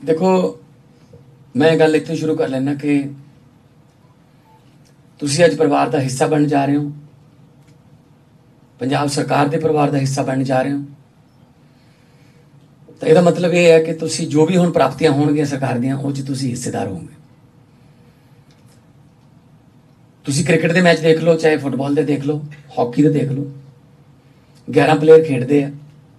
देखो मैं गल इत्थों शुरू कर लेना कि तुसी अज परिवार का हिस्सा बन जा रहे हो, पंजाब सरकार के परिवार का हिस्सा बन जा रहे हो। तो यदा मतलब ये है कि तुसी जो भी हुण प्राप्तियां होणगियां सरकार दियां उह च तुसी हिस्सेदार होवोगे। तुसी क्रिकेट के मैच देख लो, चाहे फुटबॉल के देख लो, हॉकी के देख लो, 11 प्लेयर खेडते हैं,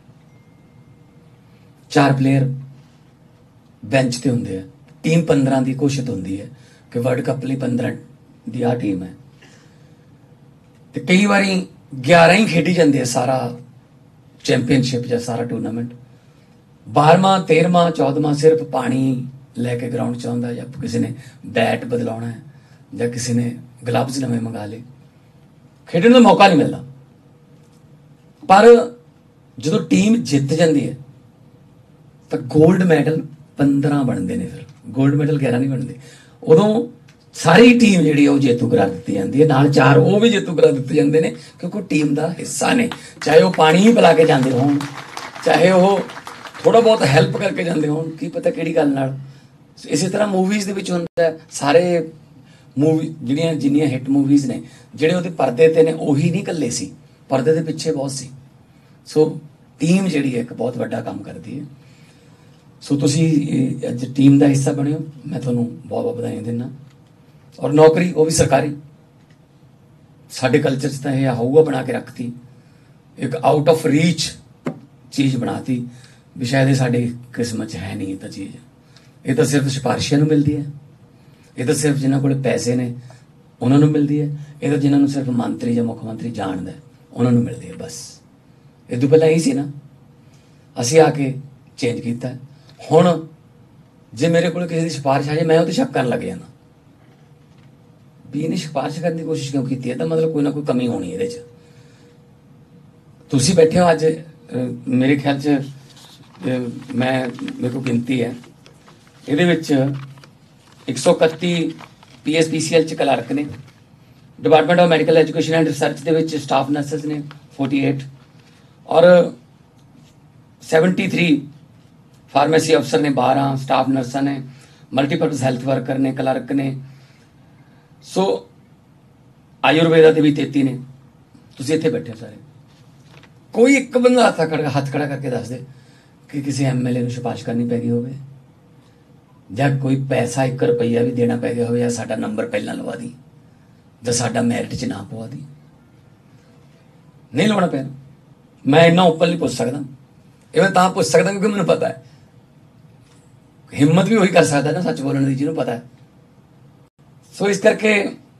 4 प्लेयर बेंच ते होंदे हैं, टीम 15 की घोषित होंदी है कि वर्ल्ड कप लिए 15 की आ टीम है। तो कई बार 11 ही खेडी जाती है सारा चैंपीयनशिप या सारा टूर्नामेंट। 12वां 13वां 14वां सिर्फ पानी लैके ग्राउंड च आउंदा, या किसी ने बैट बदलाउणा है, या किसी ने ग्लव्स नवे मंगा ले, खेडण का मौका नहीं मिलता। पर जो टीम जित जाती है तो गोल्ड मैडल 15 बनते हैं, फिर गोल्ड मैडल 11 नहीं बनते। उदों सारी टीम जी जेतू करा दी जाती है, नाल 4 वो भी जेतू करा दिते जाते हैं, क्योंकि टीम का हिस्सा ने। चाहे वह पानी ही पिला के जाते हो, चाहे वह थोड़ा बहुत हैल्प करके जाते हो, की पता कि गल नाल। इसी तरह मूवीज़ दे विच हुंदा है, सारे मूवी जिन्नियां हिट मूवीज़ ने जिहड़े उहदे परदे ते ने उही नहीं कल्ले सी, परदे दे पिछे बहुत सी। सो टीम जिहड़ी है एक बहुत वड्डा काम करती है। सो तुसी अज टीम का हिस्सा बने हो, मैं तुहानूं बहुत बहुत बधाई दिंदा। और नौकरी वो भी सरकारी, साडे कल्चर च तां इह हऊआ बना के रखती, एक आउट ऑफ रीच चीज़ बनाती भी शायद ये साडी किस्मत च है नहीं। तो चीज़ ये तो सिर्फ सिफारिशियां नूं मिलदी है, ये तो सिर्फ जिन्हां कोल पैसे ने उन्हां नूं मिलदी है, ये तो जिन्हां नूं सिर्फ मंत्री या मुख मंत्री जाणदा है उन्हां नूं मिलदी है बस। इस तों पहलां यही सी ना, असीं आके चेंज कीता है। हुण जे मेरे कोल किसी की सिफारिश आ जाए मैं उहते शक करन लग जाना भी इन्हें सिफारिश करने की कोशिश क्यों की है, तो मतलब कोई ना कोई कमी होनी है। तुसी बैठे हो अज, मेरे ख्याल च मेरे को गिनती है ये 131 PSPCL च क्लर्क ने, department of medical education and research के स्टाफ नर्सिस ने 48 और 73 फार्मेसी अफसर ने 12 स्टाफ नर्सा ने, मल्टीपर्पज़ हैल्थ वर्कर ने, क्लर्क ने। सो आयुर्वेदा के भी 33 ने। तुसीं इत्थे बैठे हो सारे, कोई एक बंदा हथ खड़ा करके दस दे कि किसी MLA नूं सिफारिश करनी पै गई होवे, या कोई पैसा 1 रुपया भी देना पै गया हो, या साडा नंबर पहला लवा दी, या साडा मैरिट च ना पवा दी। नहीं लवाना पैना। मैं इन्ना ओपनली पूछ सकदा, ये मैं तां पूछ सकदा क्योंकि मैनूं पता है हिम्मत भी वही कर सकता ना सच बोलने की, जिन्होंने पता है। सो इस करके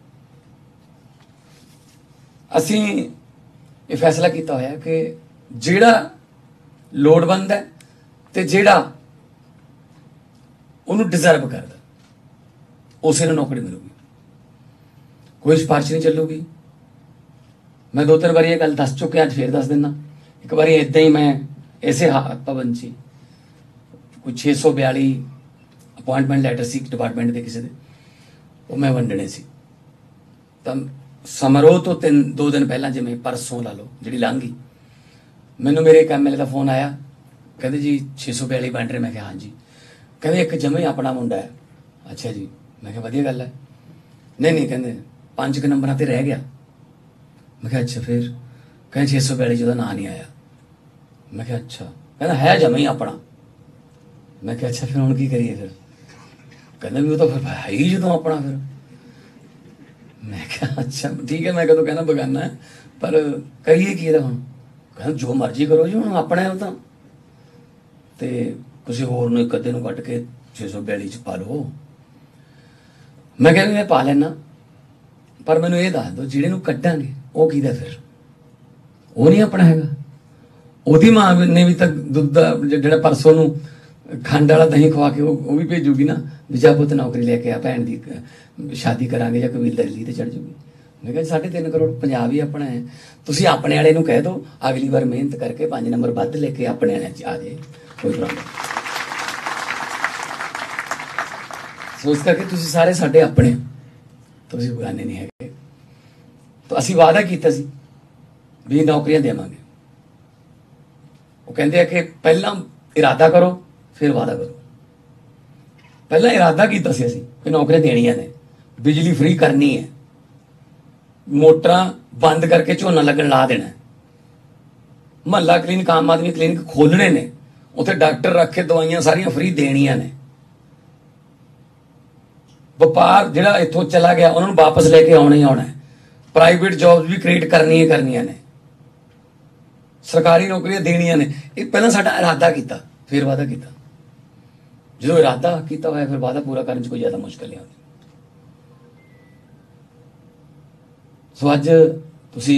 असी ये फैसला किया होया कि जिहड़ा लोड़वंद है तो जिहड़ा उन्होंने डिजर्व करदा उसे नूं नौकरी मिलूगी, कोई सिफारिश नहीं चलूगी। मैं 2-3 बार ये गल दस चुकिया, अज फिर दस दिना। एक बार इदां ही मैं इसे भवन च कोई 642 अपॉइंटमेंट लैटर सी डिपार्टमेंट के किसी के, वो मैं वंडने सी। तो समारोह तो 2 दिन पहला, जिमें परसों ला लो जी लंघी, मैनू मेरे एक MLA का फोन आया, कहते जी 642 बन रहे। मैं कहा हाँ जी। कहते एक जमे अपना मुंडा है। अच्छा जी। मैं कहा वधिया गल है। नहीं कहते 5 नंबर से रह गया। मैं कहा अच्छा फिर? कहें 642 जो ना नहीं आया। मैं कहा अच्छा। कहना है जमे ही अपना। मैं कहा अच्छा फिर हुण की करिए फिर? कहते भी वो तो फिर है ही जो अपना फिर। मैं कहा अच्छा ठीक है, मैं कदों कहना बगाना है, पर करिए की हुण? कहना जो मर्जी करो जी, हुण अपना है। तो किसी होर नूं एक अद्धे नूं कट के 642 च पा लो। मैं कहा मैं पा लैना, पर मैनूं ये दस दो जिहड़े नूं कड्डांगे वो किहदा फिर? वो नहीं अपना हैगा। ਉਹਦੀ मां ने भी तक दुध जिहड़ा परसों नूं खंड वाला दही खवा के वो भी भेजूगी ना, विजा पुत नौकरी लैके आ, भैन की शादी करांगे या कबीलदारी ली तो चढ़ जूगी। मैं कहा 3.5 करोड़ पंजाब ही अपना है, तुसीं अपने वाले नूं कह दो अगली बार मेहनत करके 5 नंबर वध लेके अपने वाले आ जाए, कोई प्रॉब्लम। सो इस करके तुसीं सारे साडे अपने, तुसीं बेगाने नहीं है। तो असीं वादा कीता सी भी नौकरियां देवांगे। वो कहते हैं कि पहला इरादा करो फिर वादा करो। पहला इरादा किया सी असीं कि नौकरियां देनियां ने, बिजली फ्री करनी है, मोटरां बंद करके झोना लगन ला देना है, महल्ला क्लीनिक आम आदमी क्लीनिक खोलने ने, उत्थे डॉक्टर रख के दवाइयां सारियां फ्री देनियां ने, व्यापार जिहड़ा इत्थों चला गया उन्होंने वापस लेके आना ही आना है, प्राइवेट जॉब्स भी क्रिएट करनियां ने, सरकारी नौकरियां देनियां ने। ये पहला साडा इरादा किया, फिर वादा किया। जो इरादा किया होया फिर वादा पूरा करने कोई ज़्यादा मुश्किल नहीं होती। सो अज तुसी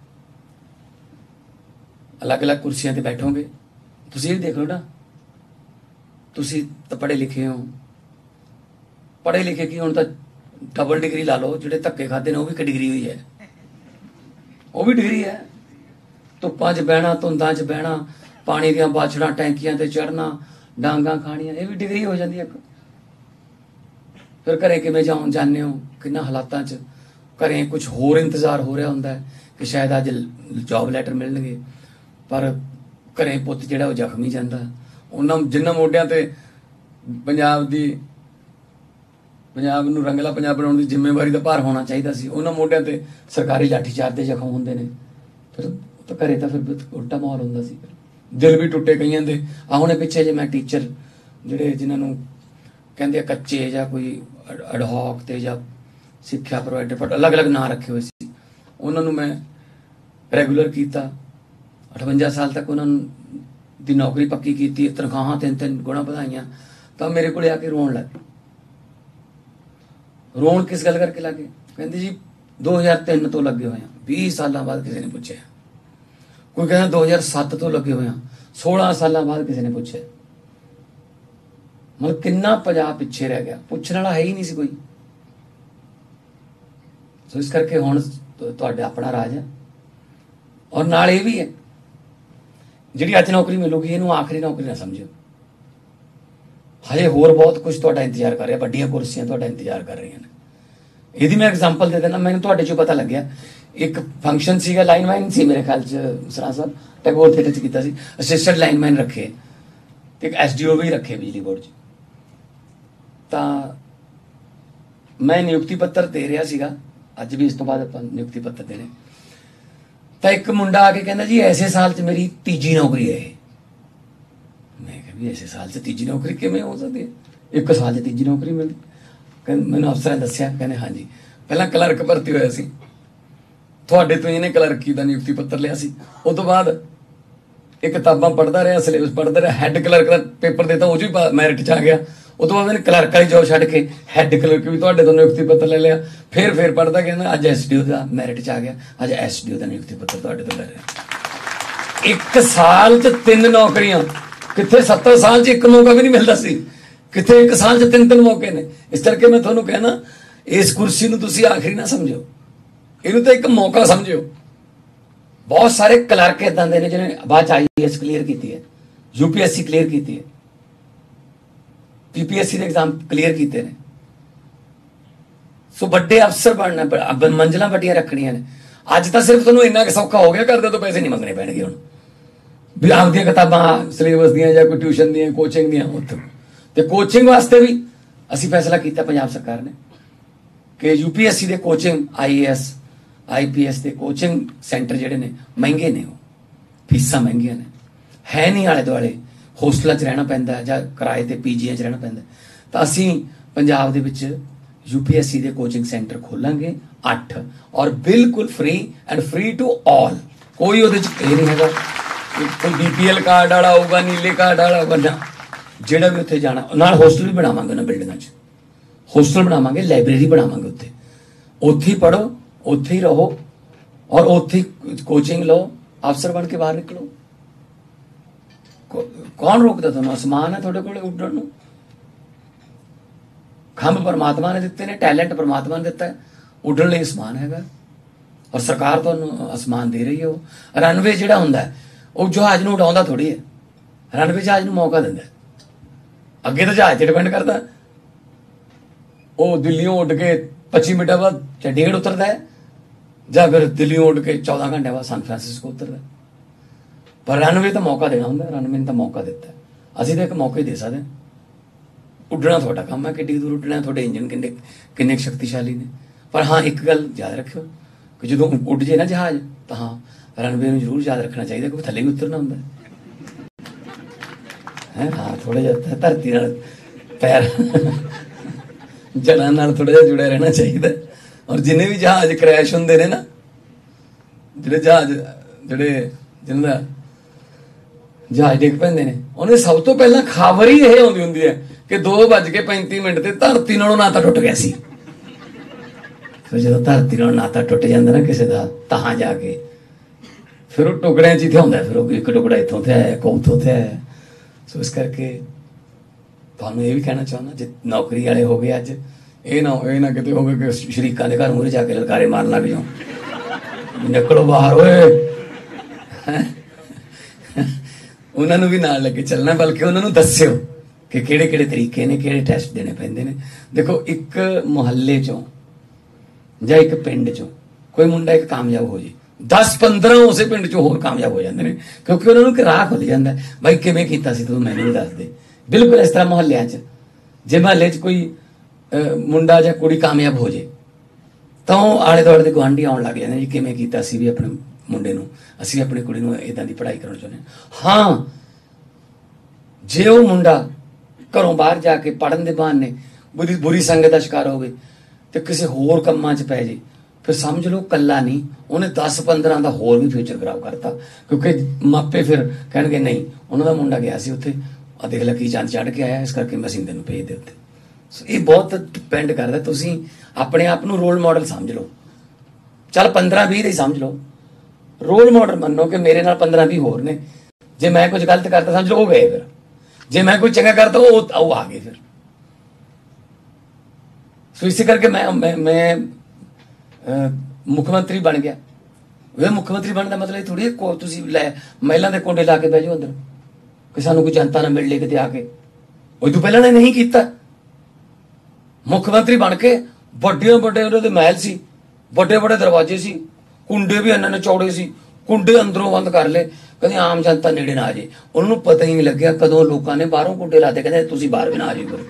अलग अलग कुर्सियां ते बैठोगे, तुसी ये देख लो ना, तुसी तो पढ़े लिखे हो, पढ़े लिखे की हुण तां डबल डिग्री ला लो, जिहड़े धक्के खाते ने वो भी एक डिग्री हुई है, वो भी डिग्री है। धुप्पां च बहना, धुंदां च बहना, पानी दियां बाछड़ां टैंकियां ते चढ़ना, डांगां खाणियां, ये भी डिग्री हो जाती है। फिर घरें किवें जाने हो, किन्ना हालातां च घरें कुछ होर इंतजार हो रहा हुंदा है कि शायद अज जॉब लैटर मिलणगे, पर घरें पुत्त जिहड़ा वो जख्मी जांदा। उन्हां जिन्हां मोढियां ते पंजाब नूं रंगला पंजाब बनाउण दी जिम्मेवारी दा भार होना चाहिदा सी, उन्हां मोढियां ते सरकारी लाठीचार्ज दे जख्म हुंदे ने। फिर तो घरें तो फिर उल्टा माहौल हुंदा सी, दिल भी टुटे कईयां दे। हुणे पिछे जे मैं टीचर जिहड़े जिन्हां कहंदे कच्चे जां कोई अडहॉक ते जां सिक्ख्या प्रोवाइडर, पर अलग अलग नाम रखे हुए सी, उन्हां नूं मैं रेगूलर किया। 58 साल तक उन्होंने दी नौकरी पक्की की, तनख्वाहां 3-3 गुणा वधाइयां। तो मेरे को आके रोन लग गए। रोन किस गल करके लगे? कहते जी 2003 तो लगे हुए हैं, 20 साल बाद किसी ने पूछे। कोई कहना 2007 तो लगे हुए हैं, 16 साल बाद किसी ने पूछे। मतलब कितना पंजाब पिछे रह गया, पूछने वाला है ही नहीं सी कोई। सो इस करके हुण तुहाडा अपना राज है। और नाल ये भी है, जिहड़ी अज नौकरी मिलूगी इहनूं आखिरी नौकरी ना समझो, हजे होर बहुत कुछ तुहाडा इंतजार कर रहा, वड्डियां कुर्सियां तुहाडा इंतजार कर रही हैं। यदि मैं एग्जाम्पल दे देना, मैंने तुहाडे चों पता लग्या, एक फंक्शन सीगा, लाइनमैन सी मेरे ख्याल च सरां साहब टैगोर थिएटर च कीता सी, असिस्टेंट लाइनमैन रखे ते एक SDO भी रखे बिजली बोर्ड च। तां मैं नियुक्ति पत्र दे रहा सीगा, अज भी इस तो बाद आपां नियुक्ति पत्र देने। तो एक मुंडा आके कहना जी ऐसे साल च मेरी तीजी नौकरी है। मैं कहा भी ऐसे साल च तीजी नौकरी किवें हो सकती है, एक साल च तीजी नौकरी मिली। मैंने अफसर ने दस्सिया, कहने हाँ जी पहला क्लर्क भर्ती होया सी, तुहाडे तो इहने क्लर्की दा नियुक्ति पत्र लिया सी। उस तो बाद ये किताबां पढ़दा रहा, सिलेबस पढ़दा रहा, हैड क्लर्क का पेपर देता, वो भी मैरिट च आ गया। उस तो बाद मैंने क्लर्क वाली जॉब छड्ड के हैड क्लर्क भी तुहाडे तो नियुक्ति पत्र ले लिया। फिर पढ़दा, कहना अज SDO का मैरिट च आ गया, अज SDO का नियुक्ति पत्र तुहाडे तो ले लिया। एक साल च 3 नौकरियां, कित्थे 70 साल च एक मौका भी नहीं मिलता सी, कित्थे एक साल च 3-3 मौके ने। इस करके मैं तुहानूं कहना, इस कुर्सी नूं तुसीं आखिरी ना समझो, इहनूं तो एक मौका समझो। बहुत सारे क्लर्क इदां दे ने जिन्हें बाद IAS क्लीयर की है, UPSC क्लीयर की है, PPSC के एग्जाम क्लीयर किए ने। सो बड़े अफसर बनना, मंजिलां वड्डियां रखनियां ने। अज तो सिर्फ तुहानूं इन्ना सौखा हो गया, घर दे तो पैसे नहीं मंगने पैणगे हुण, भी आपदियां किताबां सिलेबस दियां जां कोई ट्यूशन दियां कोचिंग दियां। उत्थे ते कोचिंग वास्ते भी असीं फैसला किया पंजाब सरकार ने कि UPSC दे कोचिंग, IAS IPS दे कोचिंग सेंटर जिहड़े ने महंगे ने, वो फीसां महंगियां ने, है नहीं आले दुआले, होस्टलों च रहना पैंदा जां किराए ते PGs च रहना पैंदा। तो असीं पंजाब दे विच UPSC दे कोचिंग सेंटर खोलांगे 8, और बिल्कुल free and free to all. कोई उहदे च ये नहीं हैगा कोई BPL कार्ड वाला होगा, नीले कार्ड वाला होगा ना, जिहड़ा भी उत्थे जाना। नाल होस्टल भी बनावांगे, उन्हां बिल्डिंगां च होस्टल बनावांगे, लाइब्रेरी बनावांगे, उत्थे ही पढ़ो, उत्थे ही रहो, और उत्थे ही कोचिंग लो, अफसर बन के बाहर निकलो। कौन रोकदा तुहानूं? आसमान है तुहाडे कोल उड्डण नूं, खंभ परमात्मा ने दित्ते ने, टैलेंट परमात्मा ने दिता है, उड्डण लई आसमान हैगा, और सरकार तुहानूं आसमान दे रही है। वो रनवे जिहड़ा हुंदा है वो जहाज नूं उडाउंदा थोड़ी है, रनवे जहाज नूं मौका दिंदा है। अगे तो जहाज ते डिपेंड करदा, वो दिल्लियों उड़ के 25 मिनट बाद चाहे 1.5 उतरदा है, जां फिर दिल्लियों उड़ के 14 घंटे बाद सैन फ्रांसिस्को उतरदा है। पर रनवे तो मौका देना होंगे, रनवे ने तो मौका दिता है, असीं तो एक मौका ही दे सकते हैं। ਉੱਡਣਾ ਤੁਹਾਡਾ ਕੰਮ ਹੈ, ਕਿੱਡੀ ਦੂਰ ਉੱਡਣਾ, ਤੁਹਾਡੇ ਇੰਜਨ ਕਿੰਨੇ ਸ਼ਕਤੀਸ਼ਾਲੀ ਨੇ। ਪਰ ਹਾਂ ਇੱਕ ਗੱਲ ਯਾਦ ਰੱਖਿਓ ਕਿ ਜਦੋਂ ਉੱਡ ਜੇ ਨਾ ਜਹਾਜ਼ ਤਾਂ ਹਾਂ ਰਨਵੇ ਨੂੰ ਜ਼ਰੂਰ ਯਾਦ ਰੱਖਣਾ ਚਾਹੀਦਾ ਕਿ ਥੱਲੇ ਵੀ ਉਤਰਨਾ ਹੁੰਦਾ ਹੈ। ਹਾਂ ਥੋੜਾ ਜਿਹਾ ਧਰਤੀ ਨਾਲ ਪੈਰ ਜੜਾਂ ਨਾਲ ਥੋੜਾ ਜਿਹਾ ਜੁੜਿਆ ਰਹਿਣਾ ਚਾਹੀਦਾ। ਔਰ ਜਿੰਨੇ ਵੀ ਜਹਾਜ਼ ਕ੍ਰੈਸ਼ ਹੁੰਦੇ ਨੇ ਨਾ, ਜਿਹੜੇ ਜਿਹਨਾਂ ਦਾ ਜਹਾਜ਼ ਡਿੱਗ ਪੈਂਦੇ ਨੇ, ਉਹਨੇ ਸਭ ਤੋਂ ਪਹਿਲਾਂ ਖਬਰ ਹੀ ਇਹ ਆਉਂਦੀ ਹੁੰਦੀ ਹੈ ਕਿ 2:35 ਤੇ ਧਰਤੀ ਨਾਲੋਂ ਨਾਤਾ ਟੁੱਟ ਗਿਆ ਸੀ। ਫਿਰ ਜਦੋਂ ਧਰਤੀ ਨਾਲੋਂ ਨਾਤਾ ਟੁੱਟ ਜਾਂਦਾ ਨਾ ਕਿਸੇ ਦਾ, ਤਾਂ ਜਾ ਕੇ ਫਿਰ ਉਹ ਟੁਕੜਿਆਂ 'ਚ ਹੀ ਹੁੰਦਾ। ਫਿਰ ਉਹ ਇੱਕ ਟੁਕੜਾ ਇੱਥੋਂ ਤੇ ਆਇਆ, ਇੱਕ ਉੱਥੋਂ ਤੇ ਆਇਆ। ਸੋ ਇਸ ਕਰਕੇ ਤੁਹਾਨੂੰ ਇਹ ਵੀ ਕਹਿਣਾ ਚਾਹੁੰਦਾ, ਜੇ ਨੌਕਰੀ ਵਾਲੇ ਹੋ ਗਏ ਅੱਜ, ਇਹ ਨਾ ਕਿਤੇ ਹੋਵੇ ਕਿ ਸ਼ਰੀਕਾਂ ਦੇ ਘਰ ਮੂਹਰੇ ਜਾ ਕੇ ਲਲਕਾਰੇ ਮਾਰਨ ਲੱਗ ਜਾਓ, ਨਿਕਲੋ ਬਾਹਰ ਓਏ। ਉਹਨਾਂ ਨੂੰ ਵੀ ਨਾਲ ਲੈ ਕੇ ਚੱਲਣਾ, ਬਲਕਿ ਉਹਨਾਂ ਨੂੰ ਦੱਸਿਓ ਕਿ ਕਿਹੜੇ ਕਿਹੜੇ ਤਰੀਕੇ ਨੇ, ਕਿਹੜੇ ਟੈਸਟ ਦੇਣੇ ਪੈਂਦੇ ਨੇ। ਦੇਖੋ ਇੱਕ ਮੁਹੱਲੇ ਚੋਂ ਜਾਂ ਇੱਕ ਪਿੰਡ ਚੋਂ ਕੋਈ ਮੁੰਡਾ ਇੱਕ ਕਾਮਯਾਬ ਹੋ ਜੇ, 10-15 ਉਸੇ ਪਿੰਡ ਚੋਂ ਹੋਰ ਕਾਮਯਾਬ ਹੋ ਜਾਂਦੇ ਨੇ, ਕਿਉਂਕਿ ਉਹਨਾਂ ਨੂੰ ਇੱਕ ਰਾਹ ਖੁੱਲ ਜਾਂਦਾ। ਬਾਈ ਕਿਵੇਂ ਕੀਤਾ ਸੀ ਤੂੰ ਮੈਨੂੰ ਵੀ ਦੱਸ ਦੇ। ਬਿਲਕੁਲ ਇਸ ਤਰ੍ਹਾਂ ਮੁਹੱਲਿਆਂ 'ਚ ਜੇ ਮੁਹੱਲੇ 'ਚ ਕੋਈ ਮੁੰਡਾ ਜਾਂ ਕੁੜੀ ਕਾਮਯਾਬ ਹੋ ਜੇ ਤਾਂ ਉਹ ਆਲੇ ਦੁਆਲੇ ਦੇ ਗੁਆਂਢੀ ਆਉਣ ਲੱਗ ਜਾਂਦੇ ਜੀ, ਕਿਵੇਂ ਕੀਤਾ, ਅਸੀਂ ਵੀ ਆਪਣੇ ਮੁੰਡੇ ਨੂੰ, ਅਸੀਂ ਆਪਣੀ ਕੁੜੀ ਨੂੰ ਇੱਦਾਂ ਦੀ ਪੜ੍ਹਾਈ ਕਰਾਉਣੀ ਚਾਹੁੰਦੇ ਹਾਂ। ਜੇ ਉਹ ਮੁੰਡਾ ਘਰੋਂ ਬਾਹਰ ਜਾ ਕੇ ਪੜ੍ਹਨ ਦੇ ਬਹਾਨੇ ਬੁਰੀ ਸੰਗਤ ਦਾ ਸ਼ਿਕਾਰ ਹੋਵੇ ਤੇ ਕਿਸੇ ਹੋਰ ਕੰਮਾਂ 'ਚ ਪੈ ਜੇ, ਫਿਰ ਸਮਝ ਲਓ ਕੱਲਾ ਨਹੀਂ, ਉਹਨੇ 10-15 ਦਾ ਹੋਰ ਵੀ ਫਿਊਚਰ ਖਰਾਬ ਕਰਤਾ। ਕਿਉਂਕਿ ਮਾਪੇ ਫਿਰ ਕਹਿਣਗੇ ਨਹੀਂ ਉਹਨਾਂ ਦਾ ਮੁੰਡਾ ਗਿਆ ਸੀ ਉੱਥੇ, ਆ ਦੇਖ ਲੈ ਕੀ ਚੰਦ ਚੜ੍ਹ ਕੇ ਆਇਆ, ਇਸ ਕਰਕੇ ਮੈਂ ਸਿੰਦੇ ਨੂੰ ਭੇਜ ਦੇ ਉੱਤੇ। ਸੋ ਇਹ ਬਹੁਤ ਡਿਪੈਂਡ ਕਰਦਾ, ਤੁਸੀਂ ਆਪਣੇ ਆਪ ਨੂੰ ਰੋਲ ਮਾਡਲ ਸਮਝ ਲਓ। ਚੱਲ 15-20 ਦੇ ਸਮਝ ਲਓ, ਰੋਲ ਮਾਡਲ ਮੰਨੋ ਕਿ ਮੇਰੇ ਨਾਲ 15-20 ਹੋਰ ਨੇ। ਜੇ ਮੈਂ ਕੁਝ ਗਲਤ ਕਰਤਾ ਸਮਝ ਲਓ ਉਹ ਗਏ, ਫਿਰ ਜੇ ਮੈਂ ਕੋਈ ਚੰਗਾ ਕਰਤਾ ਉਹ ਆ ਗਏ ਫਿਰ। ਸੋ ਇਸੇ ਕਰਕੇ ਮੈਂ ਮੁੱਖ ਮੰਤਰੀ ਬਣ ਗਿਆ। ਵੇ ਮੁੱਖ ਮੰਤਰੀ ਬਣਨ ਦਾ ਮਤਲਬ ਥੋੜੀ ਤੁਸੀਂ ਲੈ ਮਹਿਲਾਂ ਦੇ ਕੋਂਡੇ ਲਾ ਕੇ ਬਹਿ ਜਾਓ ਅੰਦਰ ਕਿ ਸਾਨੂੰ ਕੋਈ ਜਨਤਾ ਨਾ ਮਿਲ ਲੈ ਕਿਤੇ ਆ ਕੇ। ਉਹ ਤੋਂ ਪਹਿਲਾਂ ਨੇ ਨਹੀਂ ਕੀਤਾ। ਮੁੱਖ ਮੰਤਰੀ ਬਣ ਕੇ ਵੱਡੇ ਉਹਨਾਂ ਦੇ ਮਹਿਲ ਸੀ, ਵੱਡੇ ਦਰਵਾਜ਼ੇ ਸੀ, ਕੁੰਡੇ ਵੀ ਇਹਨਾਂ ਨੇ ਚੌੜੇ ਸੀ, ਕੁੰਡੇ ਅੰਦਰੋਂ ਬੰਦ ਕਰ ਲਏ, ਕਹਿੰਦੇ ਆਮ ਜਨਤਾ ਨੇੜੇ ਨਾ ਆ ਜੇ। ਉਹਨਾਂ ਨੂੰ ਪਤਾ ਹੀ ਨਹੀਂ ਲੱਗਿਆ ਕਦੋਂ ਲੋਕਾਂ ਨੇ ਬਾਹਰੋਂ ਕੁੰਡੇ ਲਾਤੇ, ਕਹਿੰਦੇ ਤੁਸੀਂ ਬਾਹਰ ਵੀ ਨਾ ਆ ਜਾਓ।